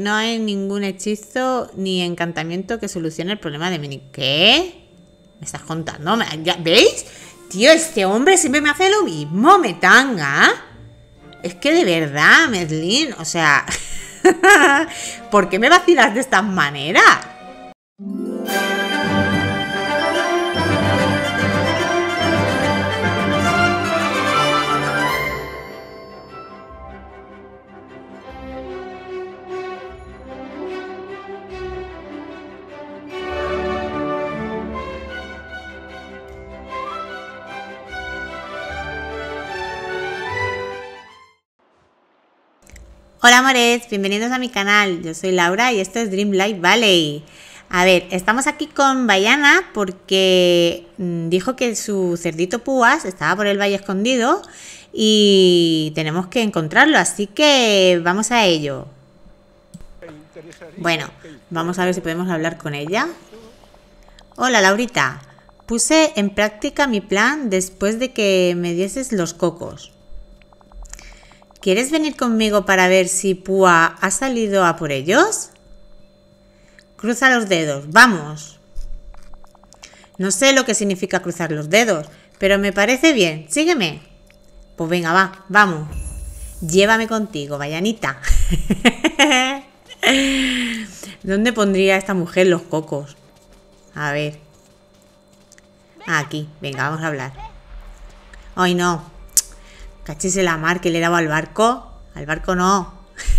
no hay ningún hechizo ni encantamiento que solucione el problema de Minnie. ¿Qué? ¿Me estás contando? ¿Veis? Tío, este hombre siempre me hace lo mismo, me tanga. Es que de verdad, Merlín, o sea... ¿Por qué me vacilas de esta manera? Hola amores, bienvenidos a mi canal, yo soy Laura y esto es Dreamlight Valley. A ver, estamos aquí con Vallana porque dijo que su cerdito Púas estaba por el valle escondido y tenemos que encontrarlo, así que vamos a ello. Bueno, vamos a ver si podemos hablar con ella. Hola Laurita, puse en práctica mi plan después de que me dieses los cocos. ¿Quieres venir conmigo para ver si Púa ha salido a por ellos? Cruza los dedos, vamos. No sé lo que significa cruzar los dedos, pero me parece bien, sígueme. Pues venga, va, vamos. Llévame contigo, Vallanita. ¿Dónde pondría esta mujer los cocos? A ver. Aquí, venga, vamos a hablar. Ay, no. Cachis la mar que le he dado al barco. Al barco no.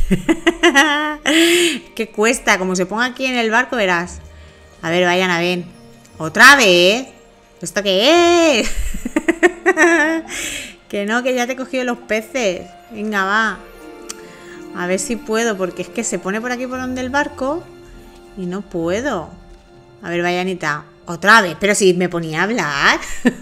¿Qué cuesta? Como se ponga aquí en el barco, verás. A ver, vayan a ver. ¿Otra vez? ¿Esto qué es? Que no, que ya te he cogido los peces. Venga, va. A ver si puedo, porque es que se pone por aquí por donde el barco y no puedo. A ver, Vallanita. ¿Otra vez? Pero si me ponía a hablar.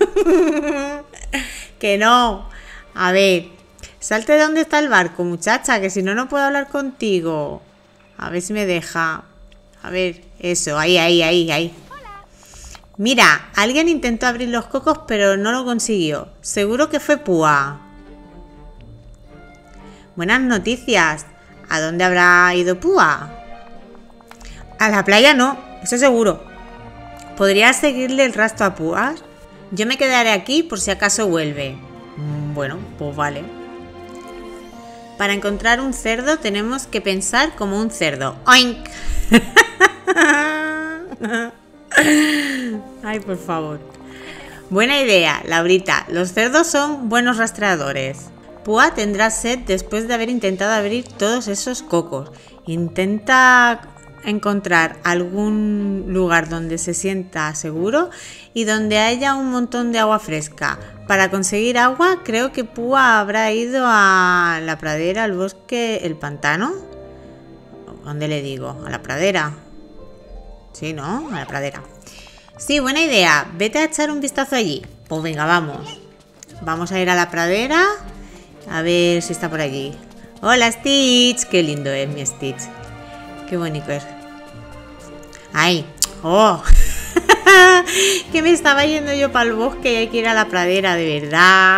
Que no. A ver, salte de donde está el barco, muchacha, que si no, no puedo hablar contigo. A ver si me deja. A ver, eso, ahí. Mira, alguien intentó abrir los cocos, pero no lo consiguió. Seguro que fue Púa. Buenas noticias. ¿A dónde habrá ido Púa? A la playa no, eso seguro. ¿Podrías seguirle el rastro a Púa? Yo me quedaré aquí por si acaso vuelve. Bueno, pues vale. Para encontrar un cerdo tenemos que pensar como un cerdo. ¡Oink! Ay, por favor. Buena idea, Laurita. Los cerdos son buenos rastreadores. Púa tendrá sed después de haber intentado abrir todos esos cocos. Intenta encontrar algún lugar donde se sienta seguro y donde haya un montón de agua fresca. Para conseguir agua, creo que Púa habrá ido a la pradera, al bosque, el pantano. ¿Dónde le digo? ¿A la pradera? Sí, ¿no? A la pradera. Sí, buena idea. Vete a echar un vistazo allí. Pues venga, vamos. Vamos a ir a la pradera. A ver si está por allí. Hola, Stitch. Qué lindo es mi Stitch. Qué bonito es. ¡Ay! ¡Oh! Que me estaba yendo yo para el bosque y hay que ir a la pradera, de verdad.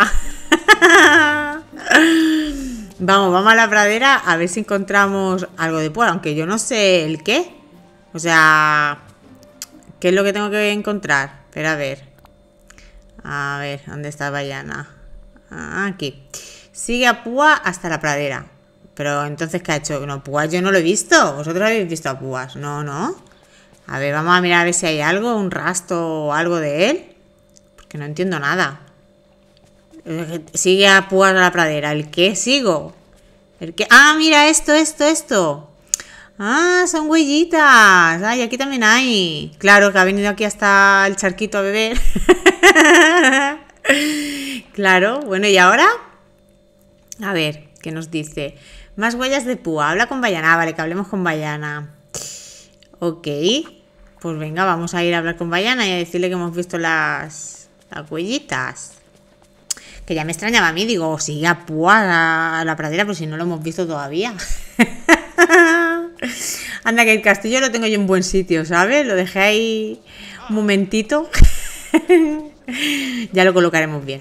Vamos a la pradera a ver si encontramos algo de Púa, aunque yo no sé el qué. O sea, ¿qué es lo que tengo que encontrar? Espera, a ver, ¿dónde está Vallana? Aquí. Sigue a Púa hasta la pradera. Pero entonces, ¿qué ha hecho? No, Púa yo no lo he visto. ¿Vosotros habéis visto a Púas? No. A ver, vamos a mirar a ver si hay algo, un rastro o algo de él. Porque no entiendo nada. Sigue a Púas a la pradera. ¿El qué sigo? ¿El qué? Ah, mira, esto. Ah, son huellitas. Ay, aquí también hay. Claro, que ha venido aquí hasta el charquito a beber. Claro, bueno, ¿y ahora? A ver, ¿qué nos dice? Más huellas de Púa. Habla con Vallana. Vale, que hablemos con Vallana. Ok. Pues venga, vamos a ir a hablar con Vallana y a decirle que hemos visto las huellitas. Que ya me extrañaba a mí. Digo, sigue a Púa a la pradera, pero si no lo hemos visto todavía. Anda, que el castillo lo tengo yo en buen sitio, ¿sabes? Lo dejé ahí un momentito. Ya lo colocaremos bien.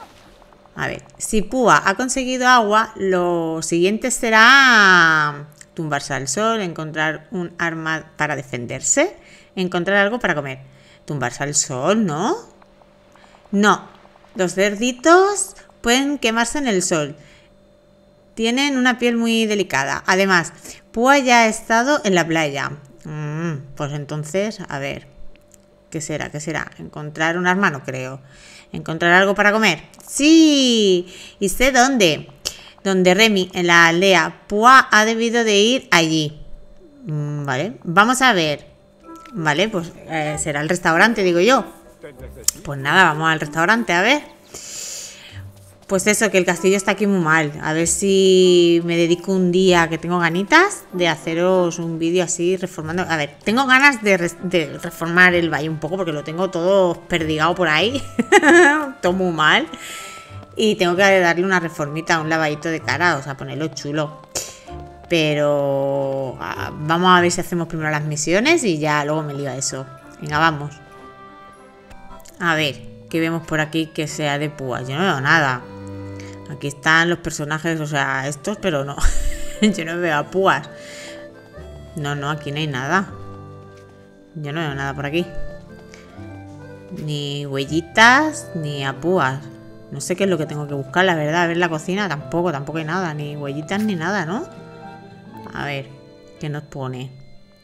A ver, si Púa ha conseguido agua, lo siguiente será tumbarse al sol, encontrar un arma para defenderse, encontrar algo para comer. Tumbarse al sol, ¿no? No, los cerditos pueden quemarse en el sol. Tienen una piel muy delicada. Además, Púa ya ha estado en la playa. Pues entonces, a ver, ¿qué será? ¿Qué será? Encontrar un arma, no creo. ¿Encontrar algo para comer? ¡Sí! ¿Y sé dónde? Donde Remy, en la aldea. Púa ha debido de ir allí. Vale, vamos a ver. Vale, pues será el restaurante, digo yo. Pues nada, vamos al restaurante, a ver. Pues eso, que el castillo está aquí muy mal. A ver si me dedico un día que tengo ganitas de haceros un vídeo así reformando. A ver, tengo ganas de reformar el valle un poco porque lo tengo todo perdigado por ahí. Todo muy mal. Y tengo que darle una reformita, un lavadito de cara, o sea, ponerlo chulo. Pero vamos a ver si hacemos primero las misiones y ya luego me lío a eso. Venga, vamos. A ver, ¿qué vemos por aquí que sea de Púa? Yo no veo nada. Aquí están los personajes, o sea, estos, pero no. Yo no veo a Púas. No, aquí no hay nada. Yo no veo nada por aquí. Ni huellitas, ni a Púas. No sé qué es lo que tengo que buscar, la verdad. A ver la cocina, tampoco hay nada. Ni huellitas ni nada, ¿no? A ver, ¿qué nos pone?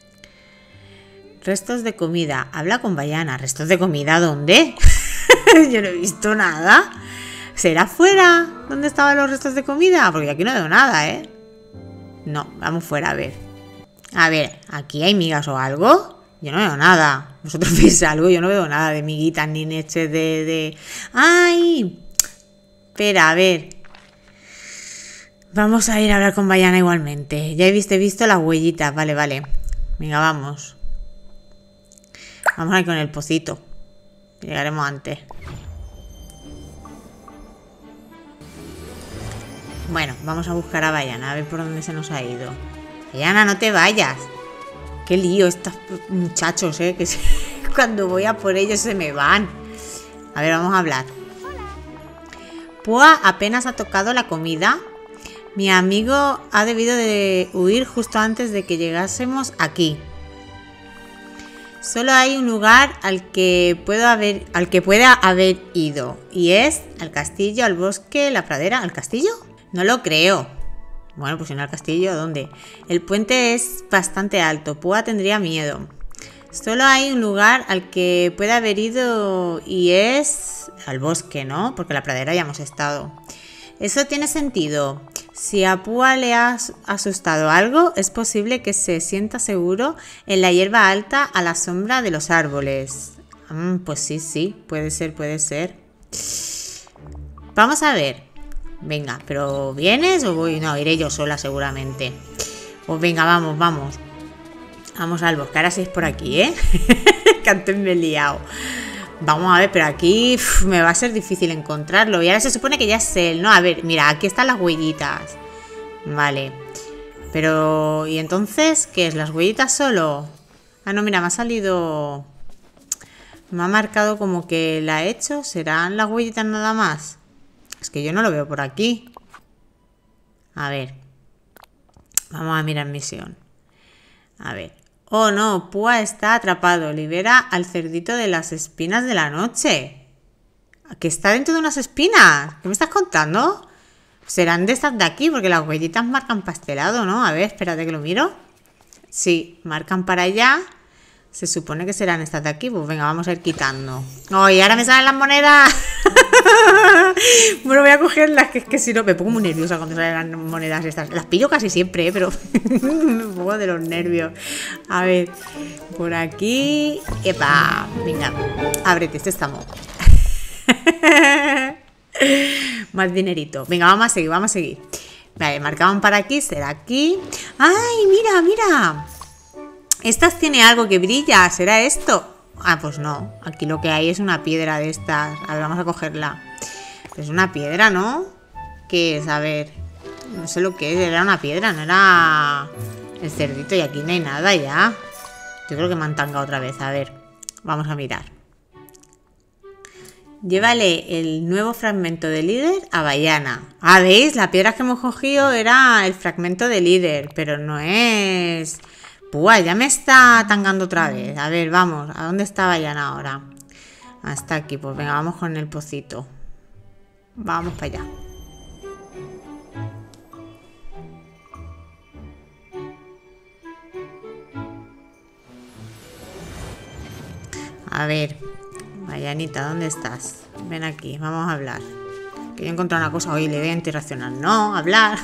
Restos de comida. Habla con Bayana. ¿Restos de comida dónde? Yo no he visto nada. ¿Será fuera donde estaban los restos de comida? Porque aquí no veo nada, ¿eh? No, vamos fuera a ver. A ver, ¿aquí hay migas o algo? Yo no veo nada. ¿Vosotros veis algo? Yo no veo nada de miguitas ni leches de... ¡Ay! Espera, a ver. Vamos a ir a hablar con Bayana igualmente. Ya he visto las huellitas. Vale. Venga, vamos. Vamos a ir con el pocito. Llegaremos antes. Bueno, vamos a buscar a Bayana, a ver por dónde se nos ha ido. Bayana, no te vayas. Qué lío estos muchachos, que cuando voy a por ellos se me van. A ver, vamos a hablar. Púa apenas ha tocado la comida. Mi amigo ha debido de huir justo antes de que llegásemos aquí. Solo hay un lugar al que pueda haber ido. Y es al castillo, al bosque, la pradera. ¿Al castillo? No lo creo. Bueno, pues si no al castillo, ¿dónde? El puente es bastante alto. Púa tendría miedo. Solo hay un lugar al que puede haber ido y es al bosque, ¿no? Porque la pradera ya hemos estado. Eso tiene sentido. Si a Púa le ha asustado algo, es posible que se sienta seguro en la hierba alta a la sombra de los árboles. Pues sí, puede ser. Vamos a ver. Venga, ¿pero vienes o voy? No, iré yo sola seguramente. Pues venga, vamos. Vamos al bosque. Ahora sí es por aquí, ¿eh? Que antes me he liado. Vamos a ver, pero aquí me va a ser difícil encontrarlo. Y ahora se supone que ya es él, ¿no? A ver, mira, aquí están las huellitas. Vale. Pero, ¿y entonces qué es? ¿Las huellitas solo? Ah, no, mira, me ha salido... Me ha marcado como que la he hecho. ¿Serán las huellitas nada más? Es que yo no lo veo por aquí. A ver. Vamos a mirar misión. A ver. Oh no, Púa está atrapado. Libera al cerdito de las espinas de la noche. ¿Que está dentro de unas espinas? ¿Qué me estás contando? Serán de estas de aquí, porque las huellitas marcan pastelado, ¿no? A ver, espérate que lo miro. Sí, marcan para allá. Se supone que serán estas de aquí. Pues venga, vamos a ir quitando. ¡Oh, y ahora me salen las monedas! Bueno, voy a cogerlas, que es que si no me pongo muy nerviosa cuando salen las monedas estas. Las pillo casi siempre, pero me pongo de los nervios. A ver, por aquí. ¡Epa! Venga, ábrete, este estamos. Más dinerito. Venga, vamos a seguir. Vale, marcaban para aquí, será aquí. ¡Ay, mira! Estas tiene algo que brilla, ¿será esto? Ah, pues no, aquí lo que hay es una piedra de estas. A ver, vamos a cogerla. Es una piedra, ¿no? ¿Qué es? A ver, no sé lo que es, era una piedra, no era el cerdito. Y aquí no hay nada ya. Yo creo que me han tangado otra vez, a ver, vamos a mirar. Llévale el nuevo fragmento de líder a Bayana. Ah, ¿veis? La piedra que hemos cogido era el fragmento de líder, pero no es... Púa, ya me está tangando otra vez. A ver, vamos. ¿A dónde está Bayana ahora? Hasta aquí. Pues venga, vamos con el pocito. Vamos para allá. A ver, Bayanita, ¿dónde estás? Ven aquí, vamos a hablar. Quería encontrar una cosa hoy, le voy a interaccionar. No, hablar.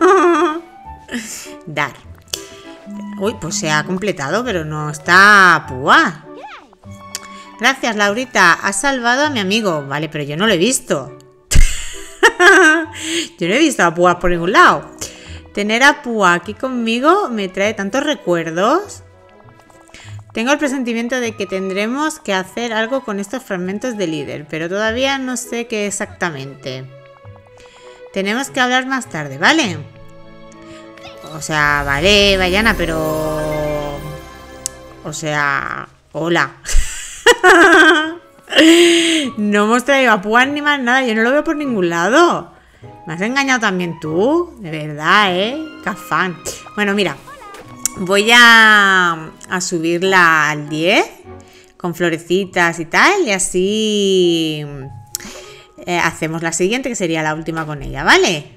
Dar. Uy, pues se ha completado, pero no está Púa. Gracias, Laurita. Has salvado a mi amigo. Vale, pero yo no lo he visto. Yo no he visto a Púa por ningún lado. Tener a Púa aquí conmigo me trae tantos recuerdos. Tengo el presentimiento de que tendremos que hacer algo con estos fragmentos de líder, pero todavía no sé qué exactamente. Tenemos que hablar más tarde, ¿vale? O sea, vale, Bayana, pero... O sea... Hola. No hemos traído a Púa ni más nada, yo no lo veo por ningún lado. ¿Me has engañado también tú? De verdad, ¿eh? Qué afán. Bueno, mira. Voy a subirla al 10 con florecitas y tal, y así hacemos la siguiente, que sería la última con ella, ¿vale?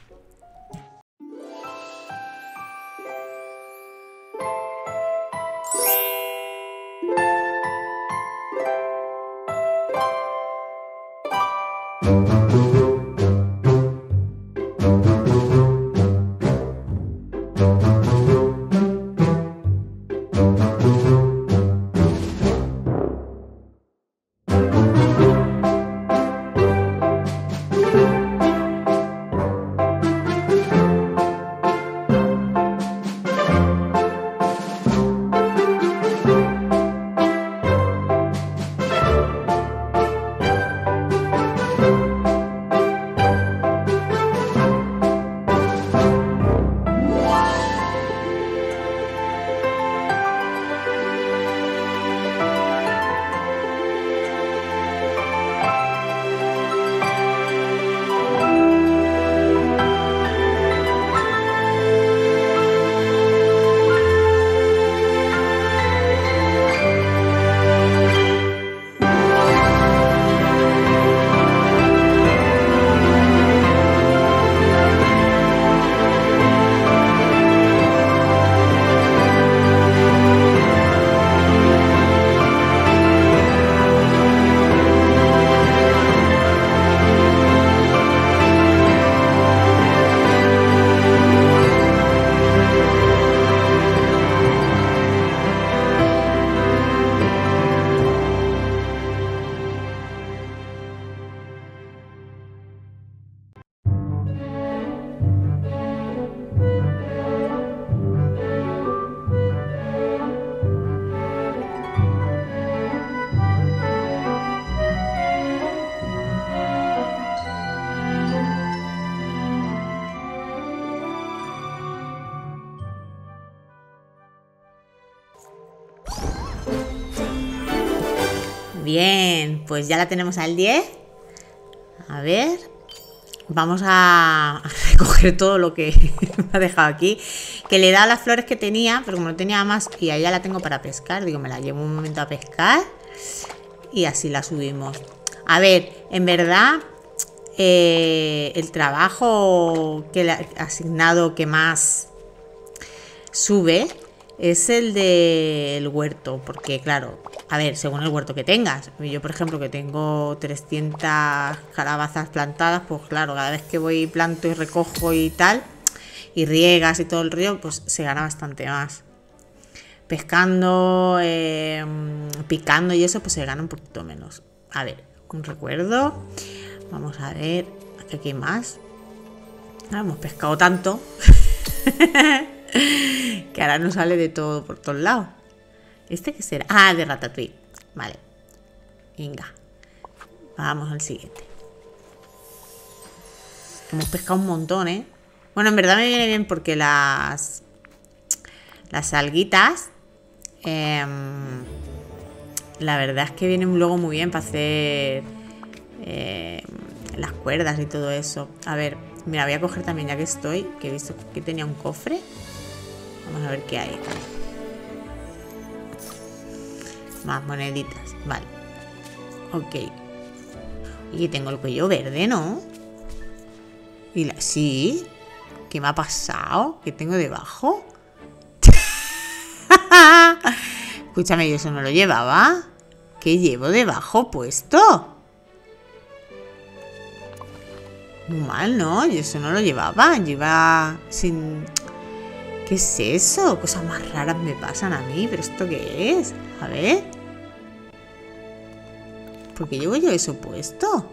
Bien, pues ya la tenemos al 10. A ver, vamos a recoger todo lo que me ha dejado aquí. Que le da las flores que tenía, pero como no tenía más, y allá la tengo para pescar, digo, me la llevo un momento a pescar y así la subimos. A ver, en verdad, el trabajo que le ha asignado que más sube es el del huerto, porque claro, a ver, según el huerto que tengas, yo por ejemplo que tengo 300 calabazas plantadas, pues claro, cada vez que voy planto y recojo y tal, y riegas y todo el río, pues se gana bastante más. Pescando, picando y eso, pues se gana un poquito menos. A ver, un recuerdo, vamos a ver, aquí hay más. Hemos pescado tanto que ahora nos sale de todo por todos lados. ¿Este qué será? Ah, de Ratatouille. Vale. Venga. Vamos al siguiente. Hemos pescado un montón, ¿eh? Bueno, en verdad me viene bien porque las alguitas, la verdad es que vienen luego muy bien para hacer las cuerdas y todo eso. A ver, mira, voy a coger también, ya que estoy, que he visto que tenía un cofre. Vamos a ver qué hay. Más moneditas, vale. Ok. Y tengo el cuello verde, ¿no? Y sí. ¿Qué me ha pasado? ¿Qué tengo debajo? Escúchame, yo eso no lo llevaba. ¿Qué llevo debajo puesto? Muy mal, ¿no? Yo eso no lo llevaba. Lleva sin... ¿Qué es eso? Cosas más raras me pasan a mí. ¿Pero esto qué es? A ver. ¿Por qué llevo yo eso puesto?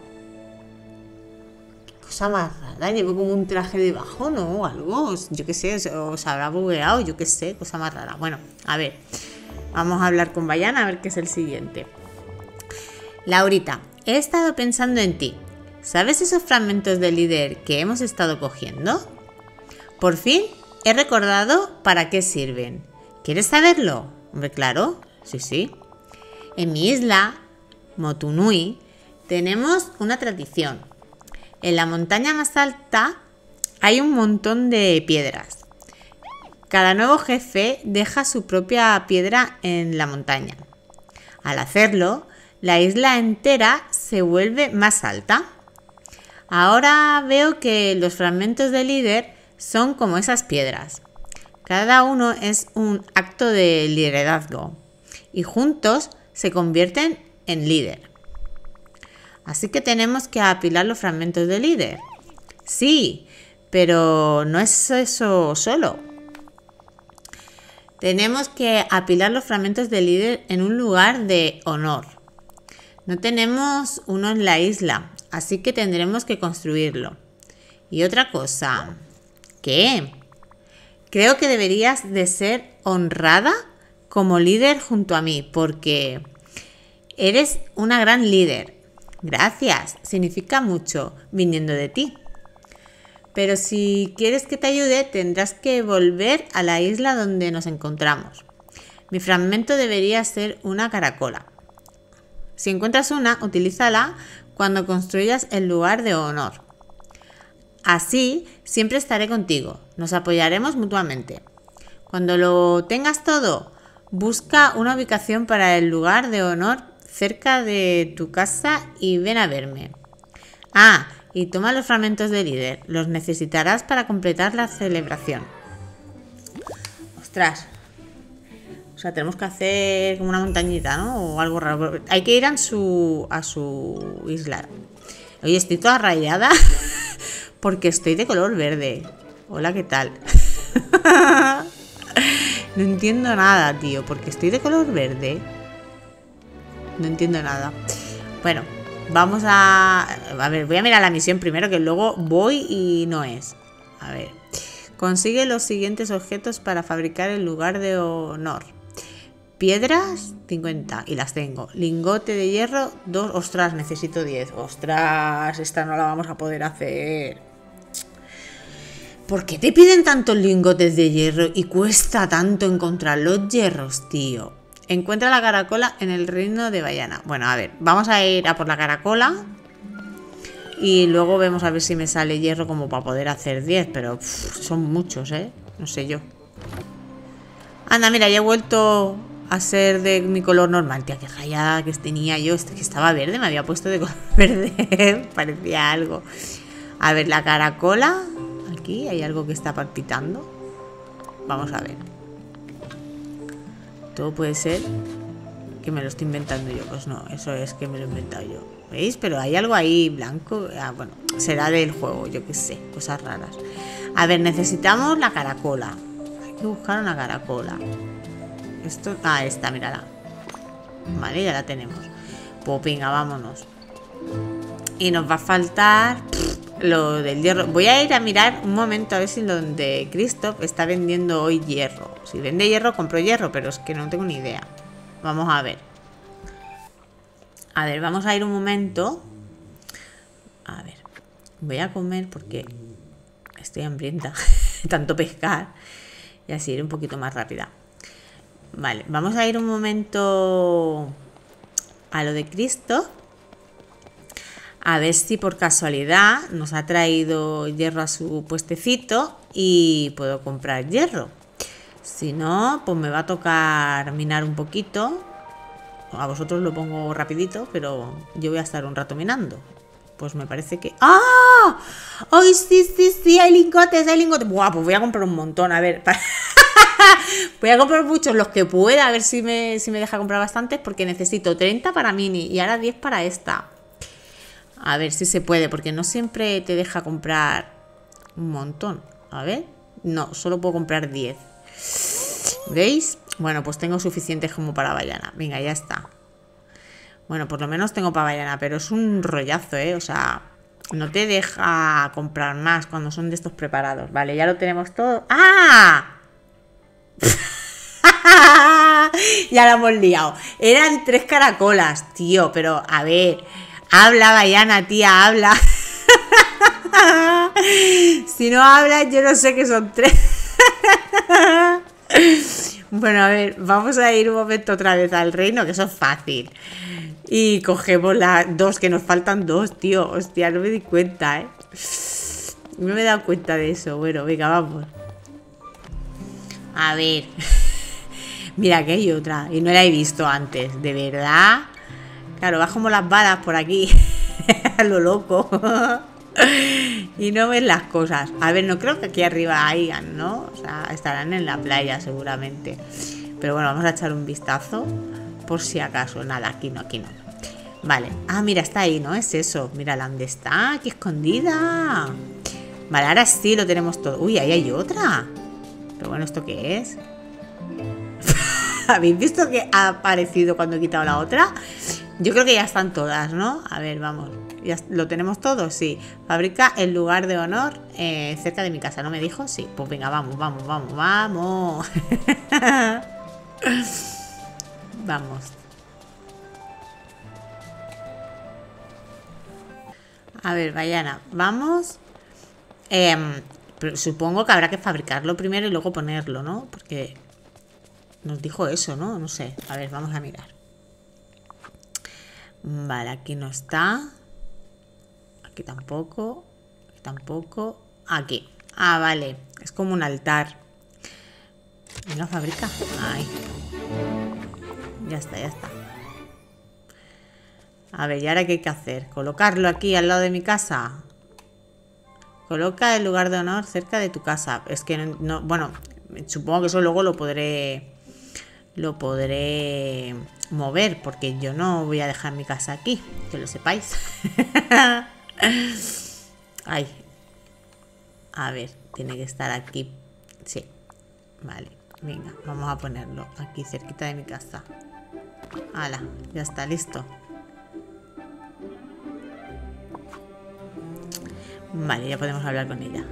¿Qué cosa más rara? Llevo como un traje debajo, ¿no? Algo. Yo qué sé. Os habrá bugueado. Yo qué sé. Cosa más rara. Bueno, a ver. Vamos a hablar con Bayana a ver qué es el siguiente. Laurita, he estado pensando en ti. ¿Sabes esos fragmentos de líder que hemos estado cogiendo? Por fin he recordado para qué sirven. ¿Quieres saberlo? Hombre, claro. Sí, sí. En mi isla, Motunui, tenemos una tradición. En la montaña más alta hay un montón de piedras. Cada nuevo jefe deja su propia piedra en la montaña. Al hacerlo, la isla entera se vuelve más alta. Ahora veo que los fragmentos de líder son como esas piedras. Cada uno es un acto de liderazgo y juntos se convierten en líder. Así que tenemos que apilar los fragmentos de líder. Sí, pero no es eso solo. Tenemos que apilar los fragmentos de líder en un lugar de honor. No tenemos uno en la isla, así que tendremos que construirlo. Y otra cosa, ¿qué? Creo que deberías de ser honrada como líder junto a mí, porque eres una gran líder. Gracias, significa mucho viniendo de ti. Pero si quieres que te ayude, tendrás que volver a la isla donde nos encontramos. Mi fragmento debería ser una caracola. Si encuentras una, utilízala cuando construyas el lugar de honor. Así, siempre estaré contigo. Nos apoyaremos mutuamente. Cuando lo tengas todo, busca una ubicación para el lugar de honor cerca de tu casa y ven a verme. Ah, y toma los fragmentos de líder. Los necesitarás para completar la celebración. Ostras. O sea, tenemos que hacer como una montañita, ¿no? O algo raro. Hay que ir a su isla. Oye, estoy toda rayada porque estoy de color verde. Hola, ¿qué tal? No entiendo nada, tío. Porque estoy de color verde. No entiendo nada. Bueno. Vamos a ver, voy a mirar la misión primero, que luego voy y no es. A ver. Consigue los siguientes objetos para fabricar el lugar de honor. Piedras, 50, y las tengo. Lingote de hierro, 2. Ostras, necesito 10. Ostras, esta no la vamos a poder hacer. ¿Por qué te piden tantos lingotes de hierro y cuesta tanto encontrar los hierros, tío? Encuentra la caracola en el reino de Bayana. Bueno, a ver, vamos a ir a por la caracola. Y luego vemos a ver si me sale hierro como para poder hacer 10. Pero son muchos, ¿eh? No sé yo. Anda, mira, ya he vuelto a ser de mi color normal. Tía, qué rayada que tenía yo. Que estaba verde, me había puesto de color verde. Parecía algo. A ver, la caracola. Aquí hay algo que está palpitando. Vamos a ver. Todo puede ser que me lo estoy inventando yo. Pues no, eso es que me lo he inventado yo. ¿Veis? Pero hay algo ahí blanco. Ah, bueno, será del juego, yo qué sé. Cosas raras. A ver, necesitamos la caracola. Hay que buscar una caracola. Esto... Ah, esta, mírala. Vale, ya la tenemos. Pues venga, vámonos. Y nos va a faltar lo del hierro. Voy a ir a mirar un momento a ver si donde Christoph está vendiendo hoy hierro. Si vende hierro, compro hierro, pero es que no tengo ni idea. Vamos a ver. A ver, vamos a ir un momento. A ver. Voy a comer porque estoy hambrienta. Tanto pescar. Y así ir un poquito más rápida. Vale, vamos a ir un momento a lo de Christoph. A ver si por casualidad nos ha traído hierro a su puestecito y puedo comprar hierro. Si no, pues me va a tocar minar un poquito. A vosotros lo pongo rapidito, pero yo voy a estar un rato minando. Pues me parece que... ¡Ah! ¡Ay, sí, sí, sí! Hay lingotes, hay lingotes. Buah, pues voy a comprar un montón, a ver. Voy a comprar muchos, los que pueda, a ver si me deja comprar bastantes, porque necesito 30 para mini y ahora 10 para esta. A ver si se puede, porque no siempre te deja comprar un montón. A ver. No, solo puedo comprar 10. ¿Veis? Bueno, pues tengo suficientes como para avellana. Venga, ya está. Bueno, por lo menos tengo para avellana, pero es un rollazo, ¿eh? O sea, no te deja comprar más cuando son de estos preparados. Vale, ya lo tenemos todo. ¡Ah! Ya la hemos liado. Eran 3 caracolas, tío, pero a ver... Habla, avellana, tía, habla. Si no hablas, yo no sé qué son 3. Bueno, a ver, vamos a ir un momento otra vez al reino, que eso es fácil. Y cogemos las 2, que nos faltan 2, tío. Hostia, no me di cuenta, ¿eh? No me he dado cuenta de eso. Bueno, venga, vamos. A ver. Mira, que hay otra. Y no la he visto antes, de verdad. Claro, vas como las balas por aquí. A lo loco. Y no ves las cosas. A ver, no creo que aquí arriba hayan, ¿no? O sea, estarán en la playa seguramente. Pero bueno, vamos a echar un vistazo por si acaso. Nada, aquí no, aquí no. Vale. Ah, mira, está ahí, ¿no? Es eso. Mira, ¿dónde está? Aquí escondida. Vale, ahora sí lo tenemos todo. Uy, ahí hay otra. Pero bueno, ¿esto qué es? ¿Habéis visto que ha aparecido cuando he quitado la otra? Yo creo que ya están todas, ¿no? A ver, vamos. ¿Ya lo tenemos todo? Sí. Fabrica el lugar de honor cerca de mi casa, ¿no me dijo? Sí. Pues venga, vamos, vamos, vamos, vamos. Vamos. A ver, Vallana, vamos. Pero supongo que habrá que fabricarlo primero y luego ponerlo, ¿no? Porque nos dijo eso, ¿no? No sé. A ver, vamos a mirar. Vale, aquí no está. Aquí tampoco. Aquí tampoco. Aquí. Ah, vale. Es como un altar. Venga, fabrica. Ahí. Ya está, ya está. A ver, ¿y ahora qué hay que hacer? ¿Colocarlo aquí al lado de mi casa? Coloca el lugar de honor cerca de tu casa. Es que no, bueno, supongo que eso luego lo podré mover, porque yo no voy a dejar mi casa aquí, que lo sepáis. Ay. A ver, tiene que estar aquí. Sí. Vale, venga, vamos a ponerlo aquí cerquita de mi casa. Hala, ya está, listo. Vale, ya podemos hablar con ella.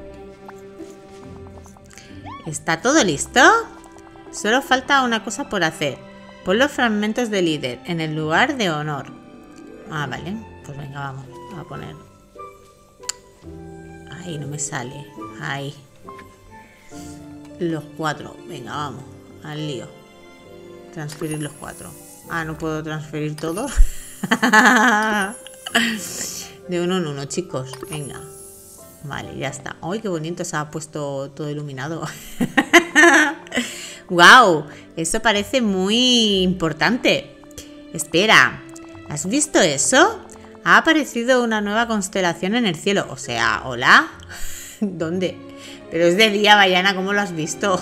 ¿Está todo listo? Solo falta una cosa por hacer. Pon los fragmentos de líder en el lugar de honor. Ah, vale. Pues venga, vamos a poner. Ahí no me sale. Ahí. Los 4. Venga, vamos. Al lío. Transferir los 4. Ah, no puedo transferir todo. De uno en uno, chicos. Venga. Vale, ya está. ¡Ay, qué bonito! Se ha puesto todo iluminado. ¡Wow! Eso parece muy importante. Espera, ¿has visto eso? Ha aparecido una nueva constelación en el cielo. O sea, ¿hola? ¿Dónde? Pero es de día, Vallana, ¿cómo lo has visto?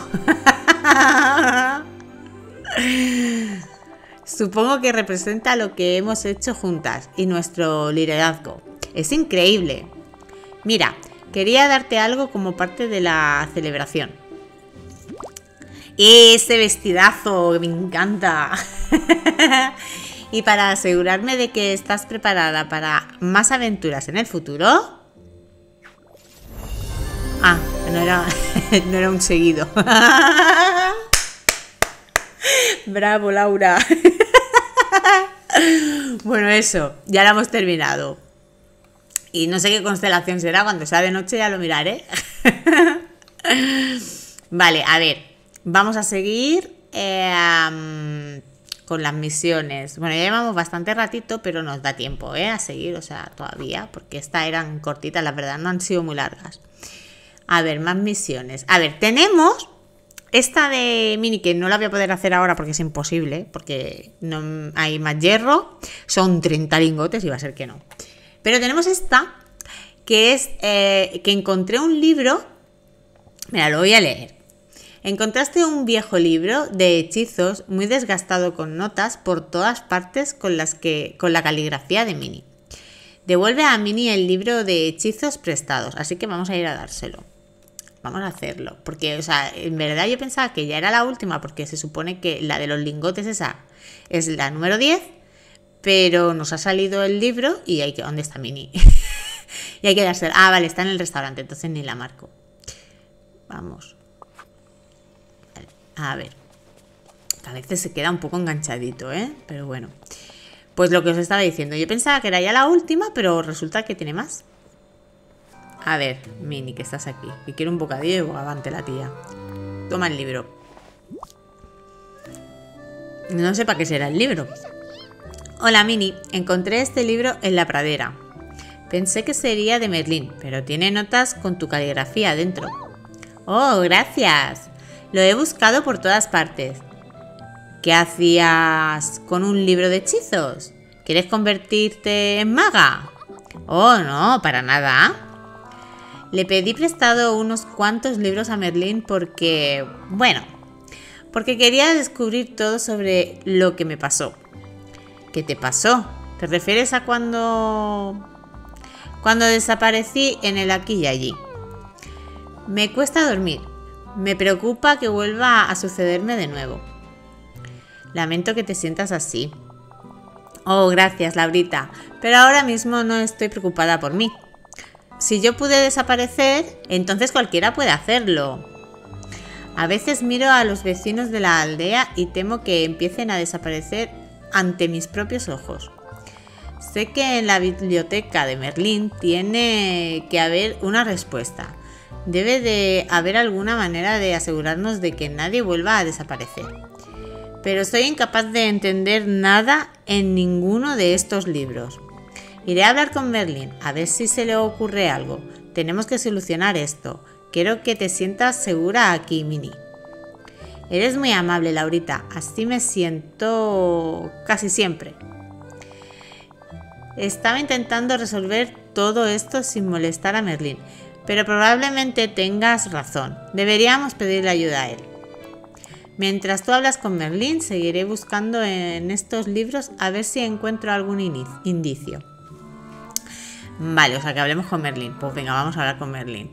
Supongo que representa lo que hemos hecho juntas y nuestro liderazgo. Es increíble. Mira, quería darte algo como parte de la celebración. Ese vestidazo que me encanta. Y para asegurarme de que estás preparada para más aventuras en el futuro. Ah, no era un seguido. Bravo, Laura. Bueno, eso, ya lo hemos terminado. Y no sé qué constelación será, cuando sea de noche ya lo miraré. Vale, a ver, vamos a seguir. con las misiones. Bueno, ya llevamos bastante ratito, pero nos da tiempo, a seguir, o sea, todavía, porque estas eran cortitas, la verdad, no han sido muy largas. A ver, más misiones. A ver, tenemos esta de Mini, que no la voy a poder hacer ahora porque es imposible, porque no hay más hierro, son 30 lingotes y va a ser que no. Pero tenemos esta, que es que encontré un libro, mira, lo voy a leer. Encontraste un viejo libro de hechizos muy desgastado con notas por todas partes con la caligrafía de Mini. Devuelve a Mini el libro de hechizos prestados, así que vamos a ir a dárselo. Vamos a hacerlo, porque, o sea, en verdad yo pensaba que ya era la última, porque se supone que la de los lingotes esa es la número 10, pero nos ha salido el libro y hay que... ¿Dónde está Mini? Y hay que dárselo. Ah, vale, está en el restaurante, entonces ni la marco. Vamos. Vale, a ver. A veces se queda un poco enganchadito, pero bueno. Pues lo que os estaba diciendo, yo pensaba que era ya la última, pero resulta que tiene más. A ver, Mini, que estás aquí. Que quiero un bocadillo y bogavante la tía. Toma el libro. No sé para qué será el libro. Hola, Mini. Encontré este libro en la pradera. Pensé que sería de Merlín, pero tiene notas con tu caligrafía dentro. Oh, gracias. Lo he buscado por todas partes. ¿Qué hacías con un libro de hechizos? ¿Quieres convertirte en maga? Oh, no, para nada. Le pedí prestado unos cuantos libros a Merlín porque quería descubrir todo sobre lo que me pasó. ¿Qué te pasó? ¿Te refieres a cuando desaparecí en el aquí y allí? Me cuesta dormir. Me preocupa que vuelva a sucederme de nuevo. Lamento que te sientas así. Oh, gracias, Laurita. Pero ahora mismo no estoy preocupada por mí. Si yo pude desaparecer, entonces cualquiera puede hacerlo. A veces miro a los vecinos de la aldea y temo que empiecen a desaparecer ante mis propios ojos. Sé que en la biblioteca de Merlín tiene que haber una respuesta. Debe de haber alguna manera de asegurarnos de que nadie vuelva a desaparecer. Pero soy incapaz de entender nada en ninguno de estos libros. Iré a hablar con Merlín, a ver si se le ocurre algo. Tenemos que solucionar esto. Quiero que te sientas segura aquí, Mini. Eres muy amable, Laurita. Así me siento casi siempre. Estaba intentando resolver todo esto sin molestar a Merlín, pero probablemente tengas razón. Deberíamos pedirle ayuda a él. Mientras tú hablas con Merlín, seguiré buscando en estos libros a ver si encuentro algún indicio. Vale, o sea que hablemos con Merlín. Pues venga, vamos a hablar con Merlín.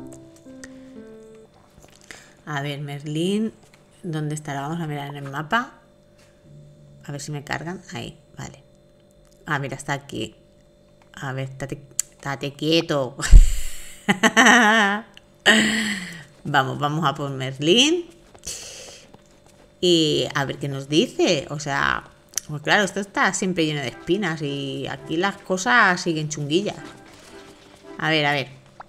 A ver, Merlín, ¿dónde estará? Vamos a mirar en el mapa. A ver si me cargan. Ahí, vale. Ah, mira, está aquí. A ver, estate quieto. Vamos a por Merlín. Y a ver qué nos dice. O sea, pues claro, esto está siempre lleno de espinas y aquí las cosas siguen chunguillas. A ver.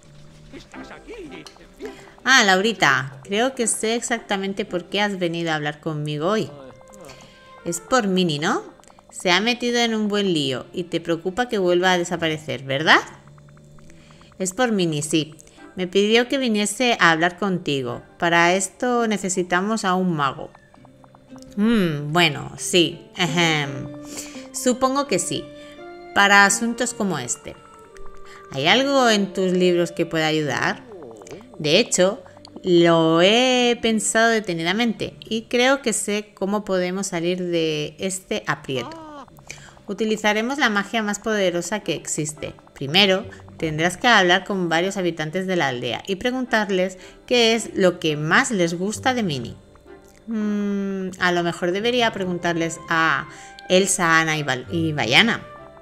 Ah, Laurita, creo que sé exactamente por qué has venido a hablar conmigo hoy. Es por Mini, ¿no? Se ha metido en un buen lío y te preocupa que vuelva a desaparecer, ¿verdad? Es por Mini, sí. Me pidió que viniese a hablar contigo. Para esto necesitamos a un mago. Bueno, sí. Supongo que sí. Para asuntos como este. ¿Hay algo en tus libros que pueda ayudar? De hecho, lo he pensado detenidamente y creo que sé cómo podemos salir de este aprieto. Utilizaremos la magia más poderosa que existe. Primero, tendrás que hablar con varios habitantes de la aldea y preguntarles qué es lo que más les gusta de Mini. A lo mejor debería preguntarles a Elsa, Ana y Bayana.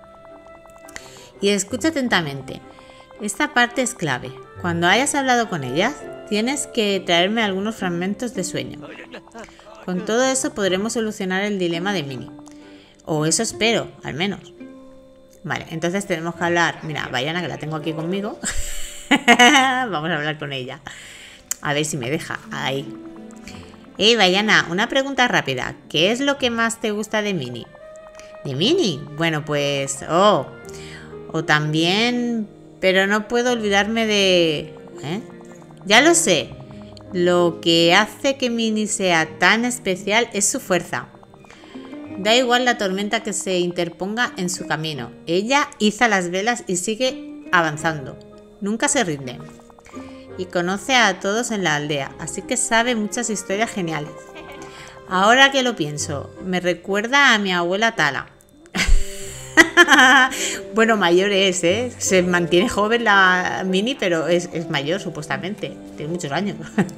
Y escucha atentamente. Esta parte es clave. Cuando hayas hablado con ellas, tienes que traerme algunos fragmentos de sueño. Con todo eso podremos solucionar el dilema de Mini. O eso espero, al menos. Vale, entonces tenemos que hablar. Mira, Bayana, que la tengo aquí conmigo. Vamos a hablar con ella. A ver si me deja. Ahí. Hey, Vayana, una pregunta rápida. ¿Qué es lo que más te gusta de Minnie? ¿De Minnie? Bueno, pues... Oh, o también... Pero no puedo olvidarme de... Ya lo sé. Lo que hace que Minnie sea tan especial es su fuerza. Da igual la tormenta que se interponga en su camino. Ella iza las velas y sigue avanzando. Nunca se rinde. Y conoce a todos en la aldea, así que sabe muchas historias geniales. Ahora que lo pienso, me recuerda a mi abuela Tala. Bueno, mayor es, ¿eh? Se mantiene joven la Minnie, pero es mayor supuestamente. Tiene muchos años.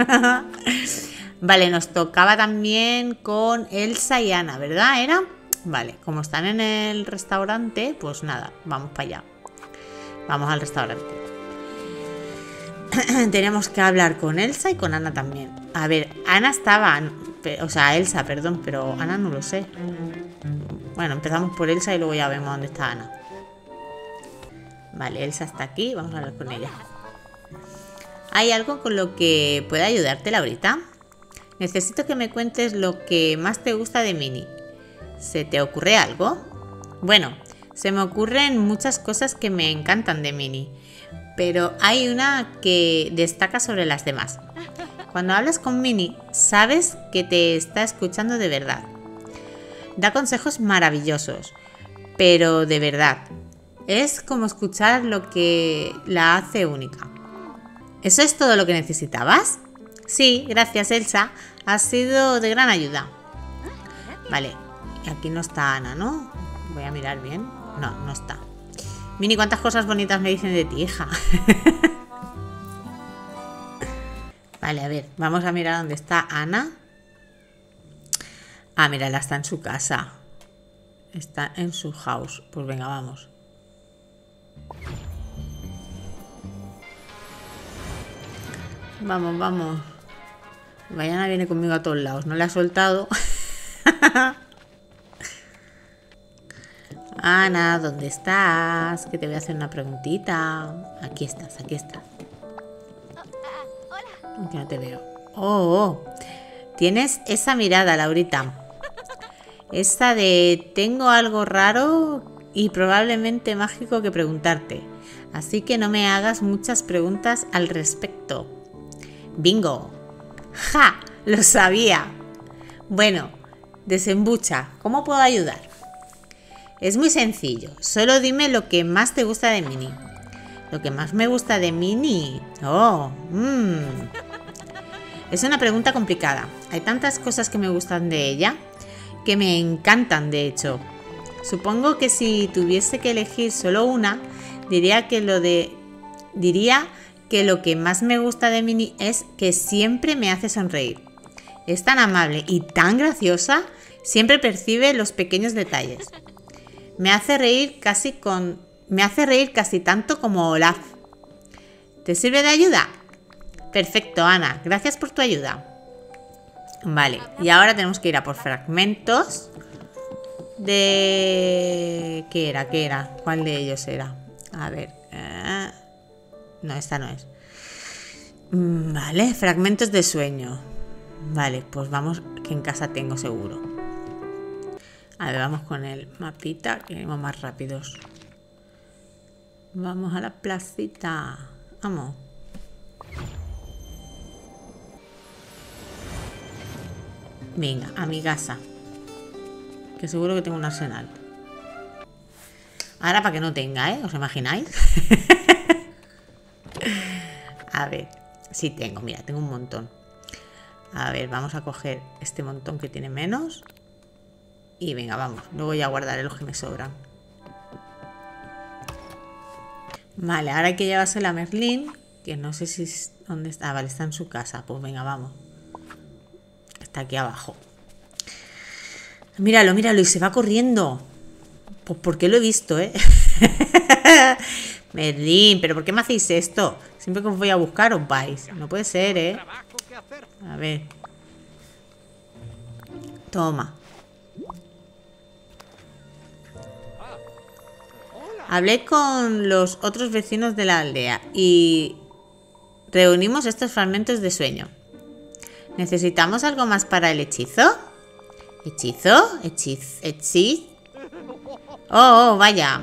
Vale, nos tocaba también con Elsa y Ana, ¿verdad? ¿Era? Vale, como están en el restaurante, pues nada, vamos para allá. Vamos al restaurante. Tenemos que hablar con Elsa y con Ana también. A ver, Ana estaba... O sea, Elsa, perdón, pero Ana no lo sé. Bueno, empezamos por Elsa y luego ya vemos dónde está Ana. Vale, Elsa está aquí, vamos a hablar con ella. ¿Hay algo con lo que pueda ayudarte, Laurita? Necesito que me cuentes lo que más te gusta de Minnie. ¿Se te ocurre algo? Bueno, se me ocurren muchas cosas que me encantan de Minnie, pero hay una que destaca sobre las demás. Cuando hablas con Minnie, sabes que te está escuchando de verdad. Da consejos maravillosos, pero de verdad. Es como escuchar lo que la hace única. ¿Eso es todo lo que necesitabas? Sí, gracias, Elsa. Has sido de gran ayuda. Vale, aquí no está Ana, ¿no? Voy a mirar bien. No, no está. Minnie, ¿cuántas cosas bonitas me dicen de ti, hija? Vale, a ver, vamos a mirar dónde está Ana. Ah, mírala, está en su casa. Está en su house. Pues venga, vamos. Vamos, vamos. Vayana viene conmigo a todos lados. No le ha soltado. Ana, ¿dónde estás? Que te voy a hacer una preguntita. Aquí estás, aquí estás. Aunque no te veo. Oh, tienes esa mirada, Laurita. Esa de tengo algo raro y probablemente mágico que preguntarte. Así que no me hagas muchas preguntas al respecto. ¡Bingo! ¡Ja! ¡Lo sabía! Bueno, desembucha. ¿Cómo puedo ayudar? Es muy sencillo. Solo dime lo que más te gusta de Minnie. Lo que más me gusta de Minnie. Oh, Es una pregunta complicada. Hay tantas cosas que me gustan de ella, que me encantan, de hecho. Supongo que si tuviese que elegir solo una, diría que lo que más me gusta de Minnie es que siempre me hace sonreír. Es tan amable y tan graciosa, siempre percibe los pequeños detalles. Me hace reír casi tanto como Olaf. ¿Te sirve de ayuda? Perfecto, Ana. Gracias por tu ayuda. Vale, y ahora tenemos que ir a por fragmentos de... ¿Qué era? ¿Cuál de ellos era? A ver... No, esta no es. Vale, fragmentos de sueño. Vale, pues vamos, que en casa tengo seguro. A ver, vamos con el mapita, que iremos más rápidos. Vamos a la placita. Vamos. Venga, a mi casa. Que seguro que tengo un arsenal. Ahora para que no tenga, ¿eh? ¿Os imagináis? A ver, sí tengo, mira, tengo un montón. A ver, vamos a coger este montón que tiene menos. Y venga, vamos. Luego ya guardaré los que me sobran. Vale, ahora hay que llevarse la Merlín. Que no sé si... ¿Dónde está? Ah, vale, está en su casa. Pues venga, vamos. Está aquí abajo. Míralo, míralo. Y se va corriendo. Pues porque lo he visto, ¿eh? Merlín, ¿pero por qué me hacéis esto? Siempre que os voy a buscar os vais. No puede ser, ¿eh? A ver. Toma. Hablé con los otros vecinos de la aldea y reunimos estos fragmentos de sueño. ¿Necesitamos algo más para el hechizo? ¿Hechizo? ¿Hechizo? Oh, vaya.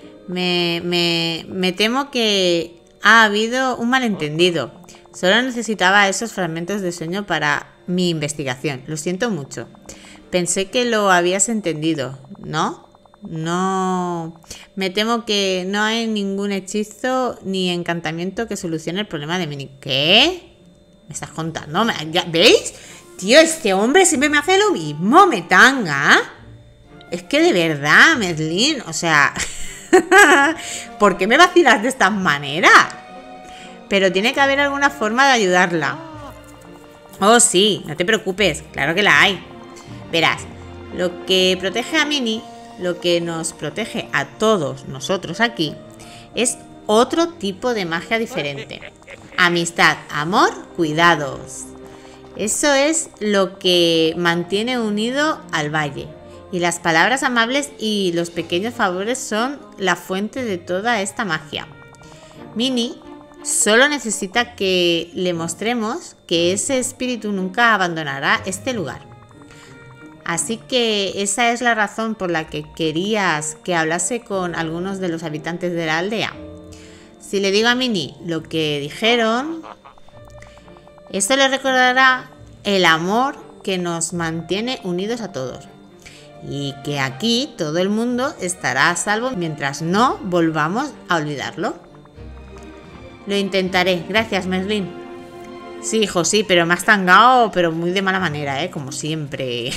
Me temo que ha habido un malentendido. Solo necesitaba esos fragmentos de sueño para mi investigación. Lo siento mucho. Pensé que lo habías entendido, ¿no? No. Me temo que no hay ningún hechizo ni encantamiento que solucione el problema de Minnie. ¿Qué? ¿Me estás contando? ¿Ya veis? Tío, este hombre siempre me hace lo mismo, me tanga. Es que de verdad, Merlín, o sea... ¿Por qué me vacilas de esta manera? Pero tiene que haber alguna forma de ayudarla. Oh, sí, no te preocupes, claro que la hay. Verás, lo que protege a Minnie, lo que nos protege a todos nosotros aquí, es otro tipo de magia diferente. Amistad, amor, cuidados. Eso es lo que mantiene unido al valle. Y las palabras amables y los pequeños favores son la fuente de toda esta magia. Minnie solo necesita que le mostremos que ese espíritu nunca abandonará este lugar. Así que esa es la razón por la que querías que hablase con algunos de los habitantes de la aldea. Si le digo a Minnie lo que dijeron, esto le recordará el amor que nos mantiene unidos a todos. Y que aquí todo el mundo estará a salvo mientras no volvamos a olvidarlo. Lo intentaré. Gracias, Merlín. Sí, hijo, sí, pero me has tangado, pero muy de mala manera, como siempre.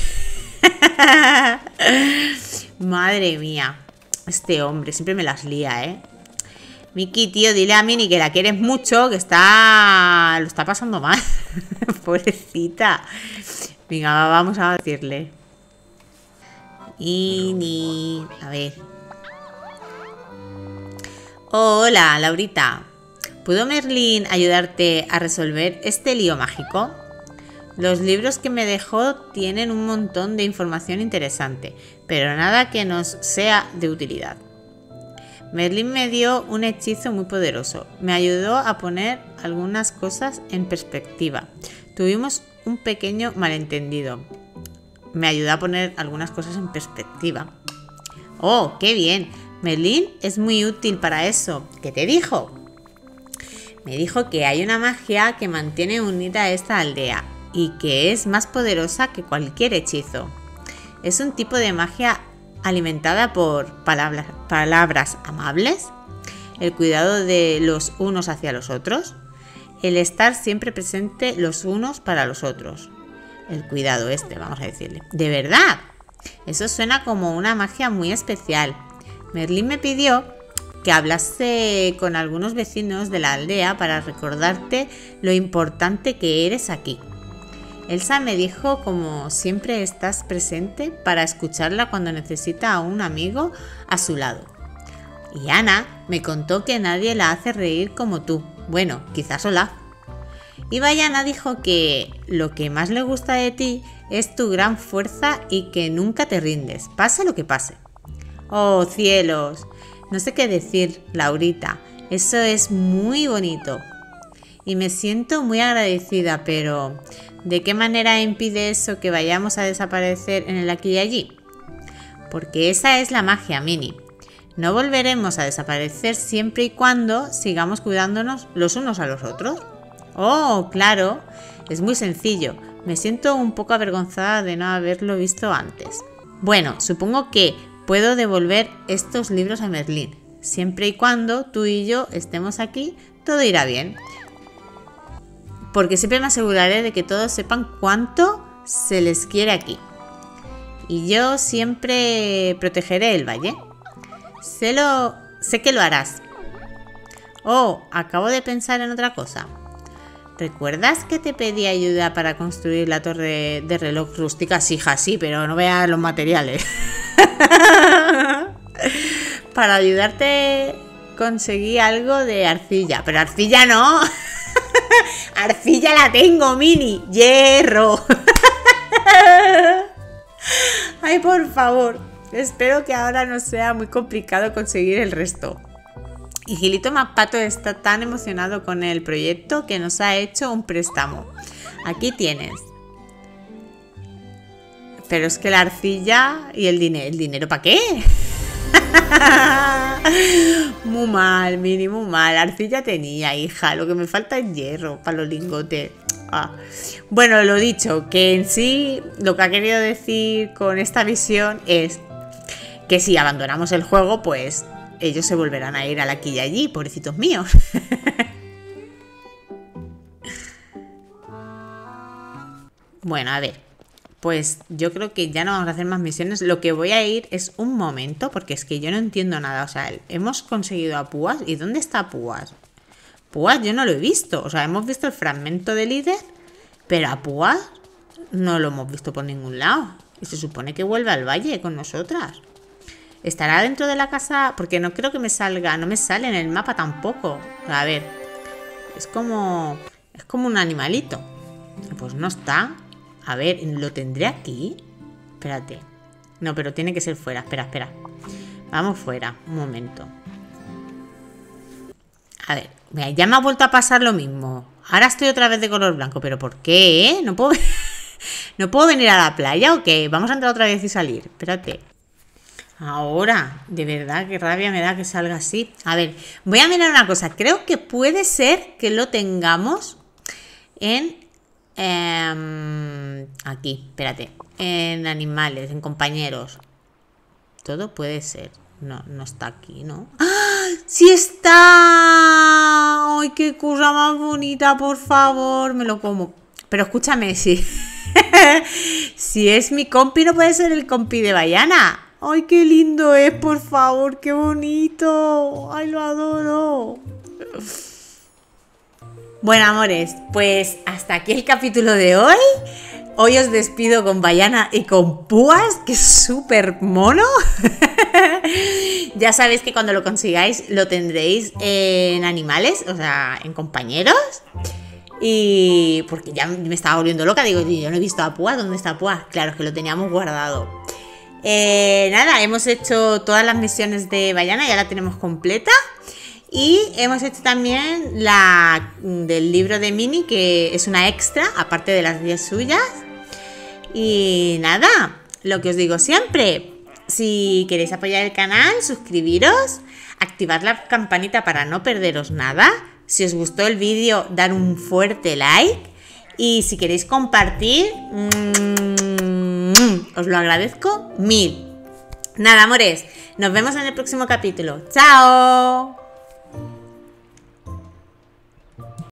Madre mía. Este hombre siempre me las lía, Miki, tío, dile a Minnie que la quieres mucho, que lo está pasando mal. Pobrecita. Venga, vamos a decirle. A ver. Hola, Laurita. ¿Puedo, Merlín, ayudarte a resolver este lío mágico? Los libros que me dejó tienen un montón de información interesante, pero nada que nos sea de utilidad. Merlín me dio un hechizo muy poderoso. Me ayudó a poner algunas cosas en perspectiva. Tuvimos un pequeño malentendido. Me ayudó a poner algunas cosas en perspectiva. ¡Oh, qué bien! Merlín es muy útil para eso. ¿Qué te dijo? Me dijo que hay una magia que mantiene unida a esta aldea y que es más poderosa que cualquier hechizo. Es un tipo de magia alimentada por palabras amables, el cuidado de los unos hacia los otros, el estar siempre presente los unos para los otros. El cuidado vamos a decirle. ¿De verdad? Eso suena como una magia muy especial. Merlín me pidió que hablase con algunos vecinos de la aldea para recordarte lo importante que eres aquí. Elsa me dijo como siempre estás presente para escucharla cuando necesita a un amigo a su lado. Y Ana me contó que nadie la hace reír como tú. Bueno, quizás Olaf. Y Bayana dijo que lo que más le gusta de ti es tu gran fuerza y que nunca te rindes, pase lo que pase. ¡Oh, cielos! No sé qué decir, Laurita. Eso es muy bonito. Y me siento muy agradecida, pero ¿de qué manera impide eso que vayamos a desaparecer en el aquí y allí? Porque esa es la magia, Minnie. No volveremos a desaparecer siempre y cuando sigamos cuidándonos los unos a los otros. Oh, claro, es muy sencillo. Me siento un poco avergonzada de no haberlo visto antes. Bueno, supongo que puedo devolver estos libros a Merlín. Siempre y cuando tú y yo estemos aquí, todo irá bien. Porque siempre me aseguraré de que todos sepan cuánto se les quiere aquí. Y yo siempre protegeré el valle. Sé que lo harás. Oh, acabo de pensar en otra cosa. ¿Recuerdas que te pedí ayuda para construir la torre de reloj rústica? Sí, hija, sí, pero no veas los materiales. Para ayudarte conseguí algo de arcilla, pero arcilla no. Arcilla la tengo, Minnie. Hierro. Ay, por favor. Espero que ahora no sea muy complicado conseguir el resto. Y Gilito Mapato está tan emocionado con el proyecto que nos ha hecho un préstamo. Aquí tienes. Pero es que la arcilla y el dinero ¿para qué? Muy mal, Mini, muy mal. Arcilla tenía, hija. Lo que me falta es hierro para los lingotes. Bueno, lo dicho, que en sí lo que ha querido decir con esta visión es que si abandonamos el juego, pues ellos se volverán a ir a aquí y allí, pobrecitos míos. Bueno, a ver, pues yo creo que ya no vamos a hacer más misiones. Lo que voy a ir es un momento, porque es que yo no entiendo nada. O sea, hemos conseguido a Púas. ¿Y dónde está Púas? Púas yo no lo he visto. O sea, hemos visto el fragmento de líder, pero a Púas no lo hemos visto por ningún lado. Y se supone que vuelve al valle con nosotras. ¿Estará dentro de la casa? Porque no creo que me salga. No me sale en el mapa tampoco. A ver. Es como un animalito. Pues no está. A ver, ¿lo tendré aquí? Espérate. No, pero tiene que ser fuera. Espera. Vamos fuera. Un momento. A ver. Mira, ya me ha vuelto a pasar lo mismo. Ahora estoy otra vez de color blanco. ¿Pero por qué? ¿No puedo venir a la playa o qué? Vamos a entrar otra vez y salir. Espérate. Ahora, de verdad, qué rabia me da que salga así. A ver, voy a mirar una cosa. Creo que puede ser que lo tengamos en... aquí, espérate. En animales, en compañeros. Todo puede ser. No está aquí, ¿no? ¡Ah! ¡Sí está! ¡Ay, qué cosa más bonita! Por favor, me lo como. Pero escúchame, si es mi compi, no puede ser el compi de Bayana. ¡Ay, qué lindo es, por favor! ¡Qué bonito! ¡Ay, lo adoro! Bueno, amores, pues hasta aquí el capítulo de hoy. Hoy os despido con Bayana y con Púas, que es súper mono. Ya sabéis que cuando lo consigáis lo tendréis en animales, o sea, en compañeros. Y porque ya me estaba volviendo loca, digo, yo no he visto a Púas, ¿dónde está Púas? Claro, es que lo teníamos guardado. Nada, hemos hecho todas las misiones de Bayana, ya la tenemos completa. Y hemos hecho también la del libro de Mini, que es una extra, aparte de las 10 suyas. Y nada, lo que os digo siempre, si queréis apoyar el canal, suscribiros, activar la campanita para no perderos nada. Si os gustó el vídeo, dar un fuerte like. Y si queréis compartir, os lo agradezco 1000. Nada, amores, nos vemos en el próximo capítulo. ¡Chao!